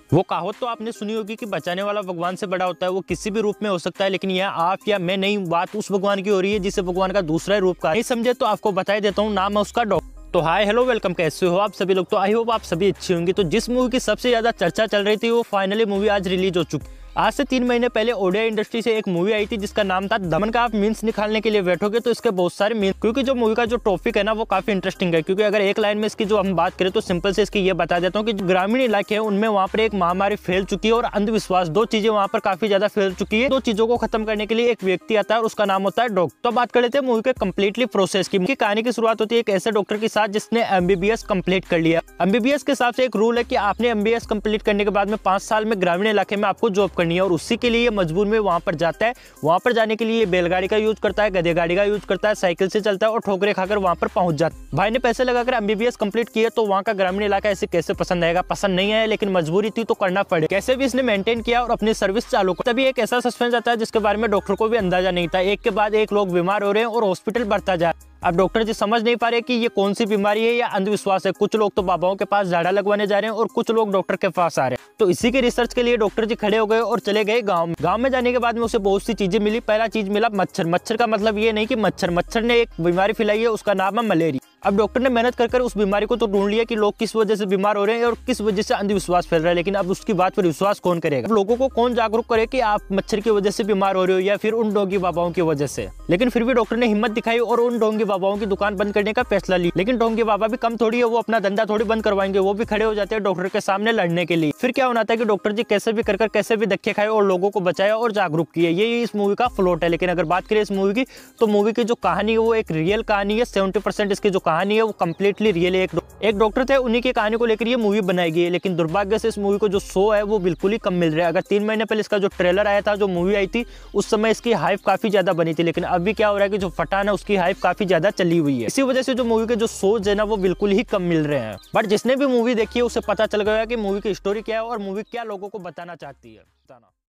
वो कहावत तो आपने सुनी होगी कि बचाने वाला भगवान से बड़ा होता है। वो किसी भी रूप में हो सकता है, लेकिन यह आप या मैं नहीं, बात उस भगवान की हो रही है जिसे भगवान का दूसरा रूप का नहीं समझे तो आपको बता देता हूँ, नाम है उसका डॉक्टर। तो हाय हेलो वेलकम, कैसे हो आप सभी लोग। तो आई होप आप सभी अच्छी होंगी। तो जिस मूवी की सबसे ज्यादा चर्चा चल रही थी वो फाइनली मूवी आज रिलीज हो चुकी। आज से 3 महीने पहले ओडिया इंडस्ट्री से एक मूवी आई थी जिसका नाम था दमन का। आप मीम्स निकालने के लिए बैठोगे तो इसके बहुत सारे मीम्स, क्योंकि जो मूवी का जो टॉपिक है ना वो काफी इंटरेस्टिंग है। क्योंकि अगर एक लाइन में इसकी जो हम बात करें तो सिंपल से इसकी ये बता देता हूँ कि ग्रामीण इलाके हैं उनमें वहाँ पर एक महामारी फैल चुकी है और अंधविश्वास, दो चीजें वहाँ पर काफी ज्यादा फैल चुकी है। दो चीजों को खत्म करने के लिए एक व्यक्ति आता है और उसका नाम होता है डॉक्टर। तो बात कर लेते हैं मूवी के कम्प्लीटली प्रोसेस की। कहानी की शुरुआत होती है एक ऐसे डॉक्टर के साथ जिसने MBBS कंप्लीट कर लिया। MBBS के हिसाब से एक रूल है कि आपने MBBS कंप्लीट करने के बाद में 5 साल में ग्रामीण इलाके में आपको जॉब करनी है और उसी के लिए मजबूर में वहां पर जाता है। वहां पर जाने के लिए बैलगाड़ी का यूज करता है, गधे गाड़ी का यूज करता है, साइकिल से चलता है और ठोकरे खाकर वहां पर पहुंच जाता है। भाई ने पैसे लगाकर MBBS कंप्लीट किया तो वहां का ग्रामीण इलाका ऐसे कैसे पसंद आएगा, पसंद नहीं आया, लेकिन मजबूरी थी तो करना पड़े। कैसे भी इसने मेंटेन किया और अपनी सर्विस चालू कर। तभी एक ऐसा सस्पेंस आता है जिसके बारे में डॉक्टर को भी अंदाजा नहीं था। एक के बाद एक लोग बीमार हो रहे हैं और हॉस्पिटल बढ़ता जा। अब डॉक्टर जी समझ नहीं पा रहे कि ये कौन सी बीमारी है या अंधविश्वास है। कुछ लोग तो बाबाओं के पास झाड़ा लगवाने जा रहे हैं और कुछ लोग डॉक्टर के पास आ रहे हैं। तो इसी के रिसर्च के लिए डॉक्टर जी खड़े हो गए और चले गए गांव में। गांव में जाने के बाद में उसे बहुत सी चीजें मिली। पहला चीज मिला मच्छर। मच्छर का मतलब ये नहीं कि मच्छर ने एक बीमारी फैलाई है, उसका नाम है मलेरिया। अब डॉक्टर ने मेहनत कर उस बीमारी को तो ढूंढ लिया कि लोग किस वजह से बीमार हो रहे हैं और किस वजह से अंधविश्वास फैल रहा है, लेकिन अब उसकी बात पर विश्वास कौन करेगा। अब लोगों को कौन जागरूक करे कि आप मच्छर की वजह से बीमार हो रहे हो या फिर उन डोंगी बाबाओं की वजह से। लेकिन फिर भी डॉक्टर ने हिम्मत दिखाई और उन डोंगी बाबाओं की दुकान बंद करने का फैसला लिया। लेकिन डोंगी बाबा भी कम थोड़ी है, वो अपना धंधा थोड़ी बंद करवाएंगे, वो भी खड़े हो जाते हैं डॉक्टर के सामने लड़ने के लिए। फिर क्या होना था कि डॉक्टर जी कैसे भी कर कैसे भी धक्के खाए और लोगों को बचाया और जागरूक किया। ये इस मूवी का फ्लोट है। लेकिन अगर बात करें इस मूवी की तो मूवी की जो कहानी है वो एक रियल कहानी है। 70% इसकी जो कहानी है वो कम्प्लीटली रियल है। एक डॉक्टर थे, उन्हीं की कहानी को लेकर ये मूवी बनाई गई है। लेकिन दुर्भाग्य से इस मूवी को जो शो है वो बिल्कुल ही कम मिल रहा है। अगर 3 महीने पहले इसका जो ट्रेलर आया था, जो मूवी आई थी, उस समय इसकी हाइप काफी ज्यादा बनी थी। लेकिन अभी क्या हो रहा है कि जो पठान है उसकी हाइप काफी ज्यादा चली हुई है। इसी वजह से जो मूवी के जो शोज है ना वो बिल्कुल ही कम मिल रहे हैं। बट जिसने भी मूवी देखी है उसे पता चल गया कि मूवी की स्टोरी क्या है और मूवी क्या लोगों को बताना चाहती है।